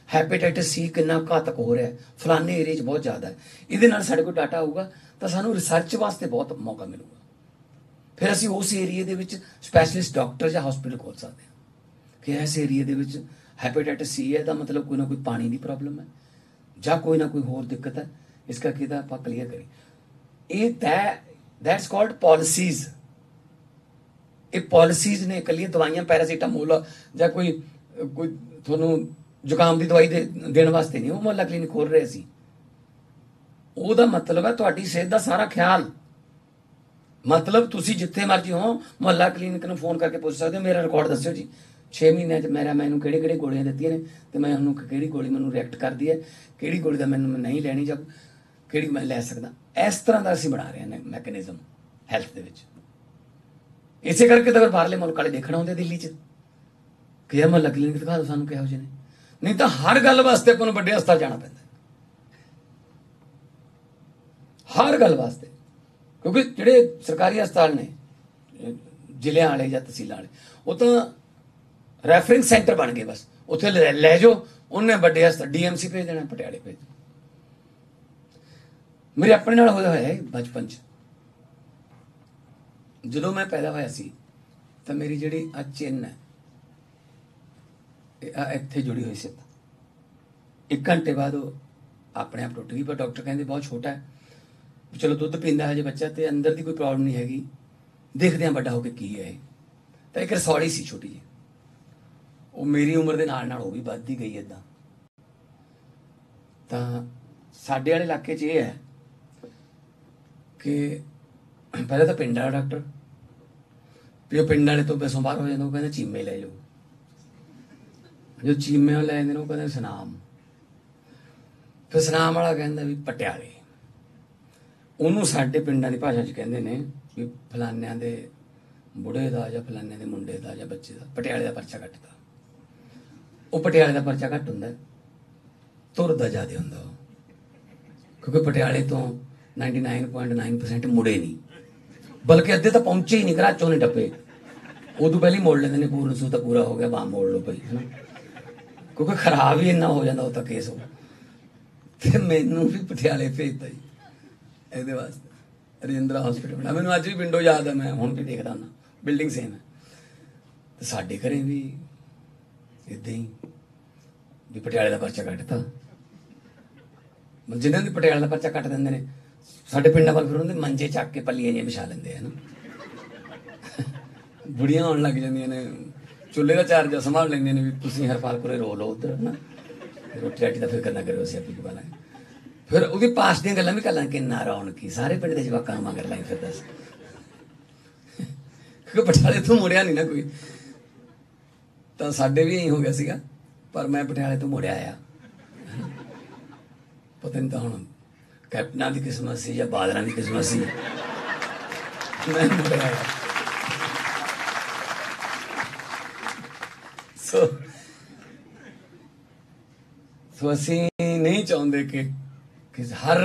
ਹੈਪੇਟਾਈਟਸ ਸੀ ਕਿੰਨਾ ਘਾਤਕ ਹੋ ਰਿਹਾ, ਫਲਾਣੇ ਏਰੀਏ 'ਚ ਬਹੁਤ ਜ਼ਿਆਦਾ ਹੈ। ਇਹਦੇ ਨਾਲ ਸਾਡੇ ਕੋਲ ਡਾਟਾ ਆਊਗਾ ਤਾਂ ਸਾਨੂੰ ਰਿਸਰਚ ਵਾਸਤੇ ਬਹੁਤ ਮੌਕਾ ਮਿਲੂਗਾ। ਫਿਰ ਅਸੀਂ ਉਸ ਏਰੀਏ ਦੇ ਵਿੱਚ ਸਪੈਸ਼ਲਿਸਟ ਡਾਕਟਰ ਜਾਂ ਹਸਪੀਟਲ ਖੋਲ੍ਹ ਸਕਦੇ ਹਾਂ ਕਿ ਇਸ ਏਰੀਏ ਦੇ ਵਿੱਚ ਹੈਪੇਟਾਈਟਸ ਸੀ ਹੈ, ਇਹਦਾ ਮਤਲਬ ਕੋਈ ਨਾ ਕੋਈ ਪਾਣੀ ਦੀ ਪ੍ਰੋਬਲਮ ਹੈ ਜਾਂ ਕੋਈ ਨਾ ਕੋਈ ਹੋਰ ਦਿੱਕਤ ਹੈ, ਇਸ ਕਰਕੇ ਇਹਦਾ ਆਪਾਂ ਕਲੀਅਰ ਕਰੀਏ। ਇਹ ਦੈਟਸ ਕਾਲਡ ਪਾਲਿਸੀਜ਼। ਇਹ ਪਾਲਿਸੀਜ਼ ਨੇ, ਇਕੱਲੀਆਂ ਦਵਾਈਆਂ ਪੈਰਾਸੀਟਾਮੋਲ ਜਾਂ ਕੋਈ ਤੁਹਾਨੂੰ ਜ਼ੁਕਾਮ ਦੀ ਦਵਾਈ ਦੇਣ ਵਾਸਤੇ ਨਹੀਂ ਉਹ ਮੁਹੱਲਾ ਕਲੀਨਿਕ ਖੋਲ ਰਹੇ ਸੀ। ਉਹਦਾ ਮਤਲਬ ਹੈ ਤੁਹਾਡੀ ਸਿਹਤ ਦਾ ਸਾਰਾ ਖਿਆਲ। ਮਤਲਬ ਤੁਸੀਂ ਜਿੱਥੇ ਮਰਜ਼ੀ ਹੋ ਮੁਹੱਲਾ ਕਲੀਨਿਕ ਨੂੰ ਫੋਨ ਕਰਕੇ ਪੁੱਛ ਸਕਦੇ ਹੋ, ਮੇਰਾ ਰਿਕਾਰਡ ਦੱਸਿਓ ਜੀ 6 ਮਹੀਨਿਆਂ 'ਚ ਮੈਨੂੰ ਕਿਹੜੀ ਗੋਲੀਆਂ ਦਿੱਤੀਆਂ ਨੇ ਤੇ ਮੈਂ ਉਹਨੂੰ ਕਿਹੜੀ ਗੋਲੀ ਮੈਨੂੰ ਰਿਐਕਟ ਕਰਦੀ ਹੈ, ਕਿਹੜੀ ਗੋਲੀ ਦਾ ਮੈਨੂੰ ਨਹੀਂ ਲੈਣੀ ਜਾਂ ਕਿਹੜੀ ਮੈਂ ਲੈ ਸਕਦਾ। ਇਸ ਤਰ੍ਹਾਂ ਦਾ ਅਸੀਂ ਬਣਾ ਰਹੇ ਹਾਂ ਮੈਕੈਨਿਜ਼ਮ ਹੈਲਥ ਦੇ ਵਿੱਚ। ਇਸੇ ਕਰਕੇ ਤਾਂ ਬਾਹਰਲੇ ਮੁਲਕ ਵਾਲੇ ਦੇਖਣ ਆਉਂਦੇ ਦਿੱਲੀ 'ਚ ਕਿ ਇਹ ਮੁਹੱਲਾ ਕਲੀਨਿਕ ਦਿਖਾ ਦਿਓ ਸਾਨੂੰ ਕਿਹੋ ਜਿਹੇ ਨੇ। ਨਹੀਂ ਤਾਂ ਹਰ ਗੱਲ ਵਾਸਤੇ ਆਪਾਂ ਨੂੰ ਵੱਡੇ ਹਸਪਤਾਲ ਜਾਣਾ ਪੈਂਦਾ, ਹਰ ਗੱਲ ਵਾਸਤੇ। ਕਿਉਂਕਿ ਜਿਹੜੇ ਸਰਕਾਰੀ ਹਸਪਤਾਲ ਨੇ ਜ਼ਿਲ੍ਹਿਆਂ ਵਾਲੇ ਜਾਂ ਤਹਿਸੀਲਾਂ ਵਾਲੇ, ਉਹ ਤਾਂ ਰੈਫਰੈਂਸ ਸੈਂਟਰ ਬਣ ਗਏ। ਬਸ ਉੱਥੇ ਲੈ ਜਾਓ, ਉਹਨੇ ਵੱਡੇ ਹਸਪਤਾਲ DMC ਭੇਜ ਦੇਣਾ, ਪਟਿਆਲੇ ਭੇਜ। ਮੇਰੇ ਆਪਣੇ ਨਾਲ ਹੋਇਆ ਹੈ ਬਚਪਨ 'ਚ। ਜਦੋਂ ਮੈਂ ਪੈਦਾ ਹੋਇਆ ਸੀ ਤਾਂ ਮੇਰੀ ਜਿਹੜੀ ਆ ਚਿੰਨ ਹੈ ਇੱਥੇ ਜੁੜੀ ਹੋਈ ਸੀ। 1 ਘੰਟੇ ਬਾਅਦ ਉਹ ਆਪਣੇ ਆਪ ਟੁੱਟ ਗਈ, ਪਰ ਡਾਕਟਰ ਕਹਿੰਦੇ ਬਹੁਤ ਛੋਟਾ ਹੈ, ਚਲੋ ਦੁੱਧ ਪੀਂਦਾ ਹਜੇ ਬੱਚਾ ਤੇ ਅੰਦਰ ਦੀ ਕੋਈ ਪ੍ਰੋਬਲਮ ਨਹੀਂ ਹੈਗੀ, ਦੇਖਦੇ ਹਾਂ ਵੱਡਾ ਹੋ ਕੇ ਕੀ ਹੈ ਇਹ। ਤਾਂ ਇੱਕ ਰਸੌਲੀ ਸੀ ਛੋਟੀ ਜਿਹੀ, ਉਹ ਮੇਰੀ ਉਮਰ ਦੇ ਨਾਲ ਨਾਲ ਉਹ ਵੀ ਵੱਧਦੀ ਗਈ ਇੱਦਾਂ। ਤਾਂ ਸਾਡੇ ਵਾਲੇ ਇਲਾਕੇ 'ਚ ਇਹ ਹੈ ਕਿ ਪਹਿਲਾਂ ਤਾਂ ਪਿੰਡ ਵਾਲਾ ਡਾਕਟਰ, ਵੀ ਉਹ ਪਿੰਡ ਵਾਲੇ ਤੋਂ ਬਸੋਂ ਬਾਹਰ ਹੋ ਜਾਂਦਾ, ਉਹ ਕਹਿੰਦੇ ਚੀਮੇ ਲੈ ਜਾਓ। ਜੋ ਚੀਮੇ ਲੈ ਜਾਂਦੇ ਨੇ ਉਹ ਕਹਿੰਦੇ ਸੁਨਾਮ, ਫਿਰ ਸੁਨਾਮ ਵਾਲਾ ਕਹਿੰਦਾ ਵੀ ਪਟਿਆਲੇ। ਉਹਨੂੰ ਸਾਡੇ ਪਿੰਡਾਂ ਦੀ ਭਾਸ਼ਾ 'ਚ ਕਹਿੰਦੇ ਨੇ ਵੀ ਫਲਾਨਿਆਂ ਦੇ ਬੁੜੇ ਦਾ ਜਾਂ ਫਲਾਨਿਆਂ ਦੇ ਮੁੰਡੇ ਦਾ ਜਾਂ ਬੱਚੇ ਦਾ ਪਟਿਆਲੇ ਦਾ ਪਰਚਾ ਕੱਟਦਾ। ਉਹ ਪਟਿਆਲੇ ਦਾ ਪਰਚਾ ਘੱਟ ਹੁੰਦਾ, ਤੁਰਦਾ ਜ਼ਿਆਦਾ ਹੁੰਦਾ ਉਹ, ਕਿਉਂਕਿ ਪਟਿਆਲੇ ਤੋਂ 99.9% ਮੁੜੇ ਨਹੀਂ, ਬਲਕਿ ਅੱਧੇ ਤਾਂ ਪਹੁੰਚੇ ਹੀ ਨਹੀਂ, ਘਰਾਚੋਂ ਨਹੀਂ ਟੱਪੇ। ਉਦੋਂ ਪਹਿਲਾਂ ਮੋੜ ਲੈਂਦੇ ਨੇ, ਪੂਰਨ ਸੂ ਤਾਂ ਪੂਰਾ ਹੋ ਗਿਆ, ਬਾਂਹ ਮੋੜ ਲਓ ਭਾਈ, ਹੈ ਨਾ, ਕਿਉਂਕਿ ਖਰਾਬ ਹੀ ਇੰਨਾ ਹੋ ਜਾਂਦਾ ਉਹ ਤਾਂ ਕੇਸ ਹੋ। ਤੇ ਮੈਨੂੰ ਵੀ ਪਟਿਆਲੇ ਭੇਜਦਾ ਜੀ ਇਹਦੇ ਵਾਸਤੇ, ਰਜਿੰਦਰਾ ਹਸਪੀਟਲ ਬਣਾ। ਮੈਨੂੰ ਅੱਜ ਵੀ ਵਿੰਡੋ ਯਾਦ ਹੈ, ਮੈਂ ਹੁਣ ਵੀ ਦੇਖਦਾ ਹੁੰਦਾ, ਬਿਲਡਿੰਗ ਸੇਮ ਹੈ। ਤੇ ਸਾਡੇ ਘਰੇ ਵੀ ਇੱਦਾਂ ਹੀ ਵੀ ਪਟਿਆਲੇ ਦਾ ਪਰਚਾ ਕੱਟਤਾ। ਜਿਨ੍ਹਾਂ ਦੀ ਪਟਿਆਲੇ ਦਾ ਪਰਚਾ ਕੱਟ ਦਿੰਦੇ ਨੇ, ਸਾਡੇ ਪਿੰਡਾਂ ਵੱਲ ਫਿਰ ਉਹਦੇ ਮੰਜੇ ਚੱਕ ਕੇ ਪੱਲੀਆਂ ਜਿਹੀਆਂ ਵਿਛਾ ਲੈਂਦੇ ਹਨ। ਬੁੜੀਆਂ ਆਉਣ ਲੱਗ ਜਾਂਦੀਆਂ ਨੇ, ਚੁੱਲ੍ਹੇ ਦਾ ਚਾਰਜ ਸੰਭਾਲ ਲੈਂਦੀਆਂ ਨੇ ਵੀ ਤੁਸੀਂ ਹਰਪਾਲਪੁਰੇ ਰੋ ਲਓ ਉੱਧਰ, ਹੈ ਨਾ, ਰੋਟੀ ਰਾਟੀ ਦਾ ਫਿਕਰ ਨਾ ਕਰਿਓ, ਅਸੀਂ ਆਪੀ ਪਾ ਲਾਂਗੇ। ਫਿਰ ਉਹਦੇ ਪਾਸ ਦੀਆਂ ਗੱਲਾਂ ਵੀ ਕਰ ਲਾਂਗੇ, ਕਿੰਨਾ ਰੌਣਕੀ, ਸਾਰੇ ਪਿੰਡ ਦੇ ਜਵਾਕਾਂ ਨੂੰ ਮਗਰ ਲਾਈ ਫਿਰ ਦੱਸ। ਕਿਉਂਕਿ ਪਟਿਆਲੇ ਤੋਂ ਮੁੜਿਆ ਨਹੀਂ ਨਾ ਕੋਈ, ਤਾਂ ਸਾਡੇ ਵੀ ਇਹੀ ਹੋ ਗਿਆ ਸੀਗਾ। ਪਰ ਮੈਂ ਪਟਿਆਲੇ ਤੋਂ ਮੁੜਿਆ ਆ, ਪਤਾ ਨਹੀਂ ਤਾਂ ਹੁਣ ਕੈਪਟਨਾਂ ਦੀ ਕਿਸਮਤ ਸੀ ਜਾਂ ਬਾਦਲਾਂ ਦੀ ਕਿਸਮਤ ਸੀ, ਮੈਂ ਮੁੜਿਆ ਆ। ਸੋ ਅਸੀਂ ਨਹੀਂ ਚਾਹੁੰਦੇ ਕਿ ਹਰ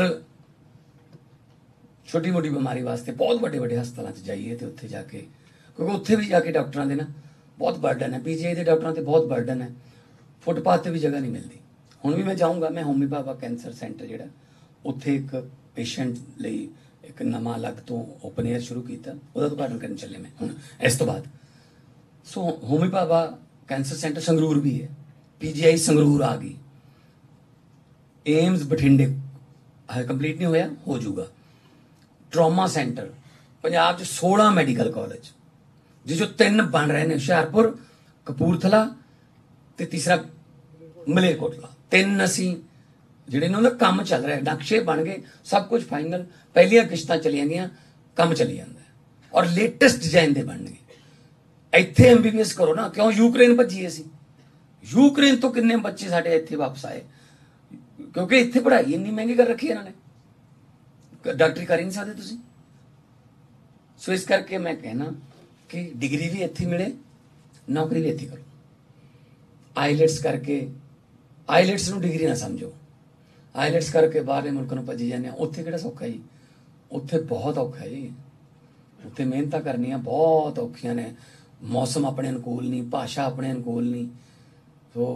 ਛੋਟੀ ਮੋਟੀ ਬਿਮਾਰੀ ਵਾਸਤੇ ਬਹੁਤ ਵੱਡੇ ਵੱਡੇ ਹਸਪਤਾਲਾਂ 'ਚ ਜਾਈਏ ਤੇ ਉੱਥੇ ਜਾ ਕੇ, ਕਿਉਂਕਿ ਉੱਥੇ ਵੀ ਜਾ ਕੇ ਡਾਕਟਰਾਂ ਦੇ ਨਾ ਬਹੁਤ ਬਰਡਨ ਹੈ, PGI ਦੇ ਡਾਕਟਰਾਂ ਤੇ ਬਹੁਤ ਬਰਡਨ ਹੈ, ਫੁੱਟਪਾਥ ਤੇ ਵੀ ਜਗ੍ਹਾ ਨਹੀਂ ਮਿਲਦੀ। ਹੁਣ ਵੀ ਮੈਂ ਜਾਊਂਗਾ, ਮੈਂ ਹੋਮੀ ਭਾਭਾ ਕੈਂਸਰ ਸੈਂਟਰ ਜਿਹੜਾ ਉੱਥੇ ਇੱਕ ਪੇਸ਼ੈਂਟ ਲਈ ਇੱਕ ਨਵਾਂ ਅਲੱਗ ਤੋਂ ਓਪਨ ਏਅਰ ਸ਼ੁਰੂ ਕੀਤਾ, ਉਹਦਾ ਉਦਘਾਟਨ ਕਰਨ ਚੱਲੇ ਮੈਂ ਹੁਣ ਇਸ ਤੋਂ ਬਾਅਦ। So Homi Bhabha cancer centre Sangrur ਵੀ ਹੈ, PGI ਸੰਗਰੂਰ ਆ ਗਈ, ਏਮਸ ਬਠਿੰਡੇ ਹਜੇ ਕੰਪਲੀਟ ਨਹੀਂ ਹੋਇਆ, ਹੋ ਜਾਊਗਾ। ਟਰਾਮਾ ਸੈਂਟਰ ਪੰਜਾਬ 'ਚ 16 ਮੈਡੀਕਲ ਕਾਲਜ, ਜਿਸ 'ਚੋਂ 3 ਬਣ ਰਹੇ ਨੇ, ਹੁਸ਼ਿਆਰਪੁਰ, ਕਪੂਰਥਲਾ ਤੇ ਤੀਸਰਾ ਮਲੇਰਕੋਟਲਾ। 3 ਅਸੀਂ ਜਿਹੜੇ ਨੇ ਉਹਦਾ ਕੰਮ ਚੱਲ ਰਿਹਾ, ਨਕਸ਼ੇ ਬਣ ਗਏ, ਸਭ ਕੁਝ ਫਾਈਨਲ, ਪਹਿਲੀਆਂ ਕਿਸ਼ਤਾਂ ਚਲੀਆਂ ਗਈਆਂ, ਕੰਮ ਚੱਲੀ ਜਾਂਦਾ ਔਰ ਲੇਟੈਸਟ ਡਿਜ਼ਾਈਨ ਦੇ ਬਣਨਗੇ। ਇੱਥੇ MBBS ਕਰੋ ਨਾ, ਕਿਉਂ ਯੂਕਰੇਨ ਭੱਜੀਏ ਅਸੀਂ? ਯੂਕਰੇਨ ਤੋਂ ਕਿੰਨੇ ਬੱਚੇ ਸਾਡੇ ਇੱਥੇ ਵਾਪਸ ਆਏ, ਕਿਉਂਕਿ ਇੱਥੇ ਪੜ੍ਹਾਈ ਇੰਨੀ ਮਹਿੰਗੀ ਕਰ ਰੱਖੀ ਇਹਨਾਂ ਨੇ, ਡਾਕਟਰੀ ਕਰ ਹੀ ਨਹੀਂ ਸਕਦੇ ਤੁਸੀਂ। ਸੋ ਇਸ ਕਰਕੇ ਮੈਂ ਕਹਿਣਾ ਕਿ ਡਿਗਰੀ ਵੀ ਇੱਥੇ ਮਿਲੇ, ਨੌਕਰੀ ਵੀ ਇੱਥੇ ਕਰੋ। ਆਈਲੈਟਸ ਕਰਕੇ, ਆਈਲੈਟਸ ਨੂੰ ਡਿਗਰੀ ਨਾ ਸਮਝੋ, ਆਈਲੈਟਸ ਕਰਕੇ ਬਾਹਰਲੇ ਮੁਲਕਾਂ ਨੂੰ ਭੱਜੀ ਜਾਂਦੇ ਆ। ਉੱਥੇ ਕਿਹੜਾ ਸੌਖਾ ਜੀ, ਉੱਥੇ ਬਹੁਤ ਔਖਾ ਜੀ, ਉੱਥੇ ਮਿਹਨਤਾਂ ਕਰਨੀਆਂ ਬਹੁਤ ਔਖੀਆਂ ਨੇ, ਮੌਸਮ ਆਪਣੇ ਅਨੁਕੂਲ ਨਹੀਂ, ਭਾਸ਼ਾ ਆਪਣੇ ਅਨੁਕੂਲ ਨਹੀਂ। ਸੋ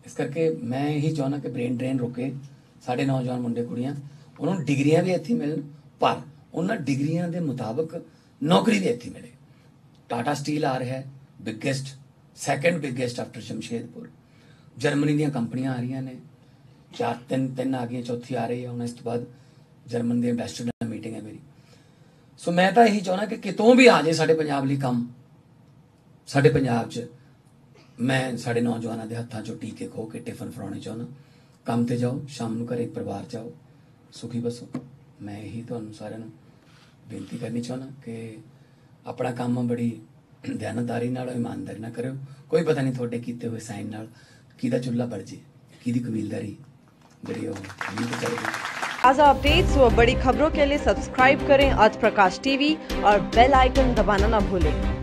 इस करके मैं यही चाहना कि ब्रेन ड्रेन रुके, साढ़े नौजवान मुंडे कुड़ियां उन्होंने डिग्रियां भी इत्थे मिलन, पर उन्होंने डिग्रियां के मुताबिक नौकरी भी इत्थे मिले। टाटा स्टील आ रहा है, biggest, second biggest after Jamshedpur. Germany दी कंपनियां आ रही ने, चार तीन आ गई, चौथी आ रही है हुण। इस तो बाद जर्मन के इंवैस्टर नाल मीटिंग है मेरी। सो मैं तो यही चाहना कि कितों भी आ जाए साडे पंजाब लई काम, साडे पंजाब च मैं साडे नौजवानों के हत्थों चों टीके खो के टिफन फड़ाने चाहना। काम ते जाओ, शाम को घरे परिवार जाओ, सुखी बसो। मैं यही तुहानूं सारिआं नूं बेनती करनी चाहना कि अपना काम बड़ी ध्यानदारी नाल, ईमानदारी नाल करिओ। कोई पता नहीं तुहाडे कीते हुए साइन नाल किहदा चुल्हा बड़ जे, किहदी कबीलदारी जिहड़ी ओह नींद चढ़ गई। ताज़ा अपडेट्स व बड़ी खबरों के लिए सब्सक्राइब करें आज प्रकाश टीवी और बेल आइकन दबाना ना भूलें।